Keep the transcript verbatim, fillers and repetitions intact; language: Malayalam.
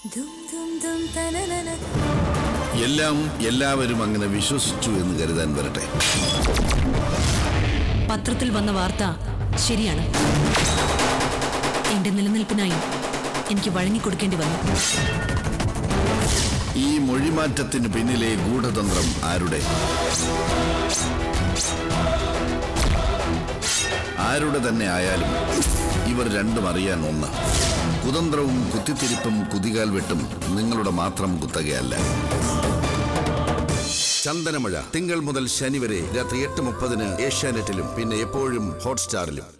എല്ലാം എല്ലാവരും അങ്ങനെ വിശ്വസിച്ചു എന്ന് കരുതാൻ വരട്ടെ. പത്രത്തിൽ വന്ന വാർത്ത ശരിയാണ്. എന്റെ നിലനിൽപ്പിനായി എനിക്ക് വഴങ്ങിക്കൊടുക്കേണ്ടി വന്നു. ഈ മൊഴിമാറ്റത്തിന് പിന്നിലെ ഗൂഢതന്ത്രം ആരുടെ? ആരുടെ തന്നെ ആയാലും ഇവർ രണ്ടും അറിയാൻ ഒന്ന്. കുതന്ത്രവും കുത്തിത്തിരിപ്പും കുതികാൽ വെട്ടും നിങ്ങളുടെ മാത്രം കുത്തകയല്ല. ചന്ദനമഴ തിങ്കൾ മുതൽ ശനി വരെ രാത്രി എട്ട് മുപ്പതിന് ഏഷ്യാനെറ്റിലും പിന്നെ എപ്പോഴും ഹോട്ട്സ്റ്റാറിലും.